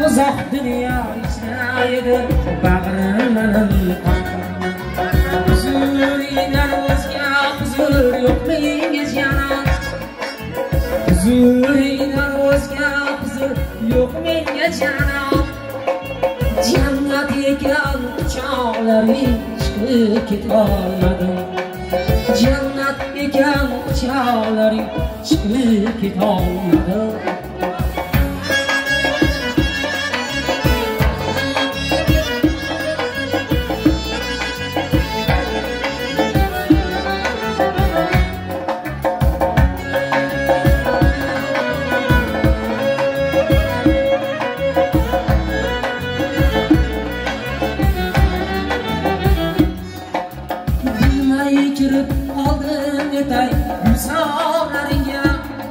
uzoq dunyo ichida bag'rimdan huzuridan o'zga huzur yo'q menga janon, huzuridan o'zga huzur yo'q menga janon. Jannat ekan quchoqlaring chiqib ketolmadim, jannat ekan quchoqlaring chiqib ketolmadim. Kirib oldim yetay gulzorlaringga,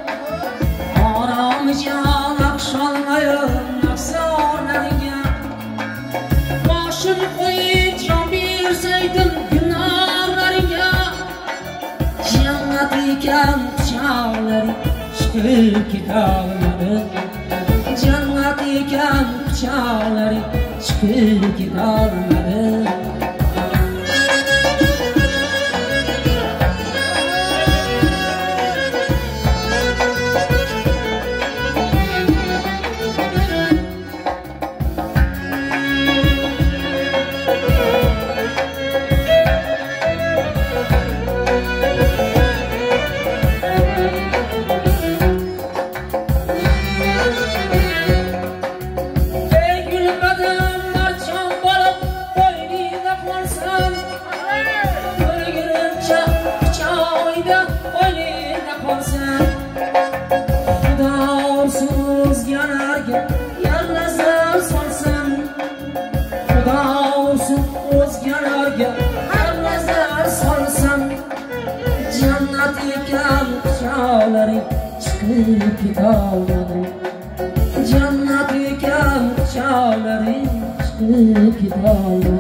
oromjon oqsholmayin nafsorlaringga. Boshim qo'yib jon bersaydim gunohlaringga, jannat ekan quchoqlaring chiqib ketolmadim, jannat ekan quchoqlaring chiqib ketolmadim. O'zgalarga har nazar solsam, jannat ekan quchoqlaring chiqib ketolmadim, jannat ekan quchoqlaring chiqib ketolmadim.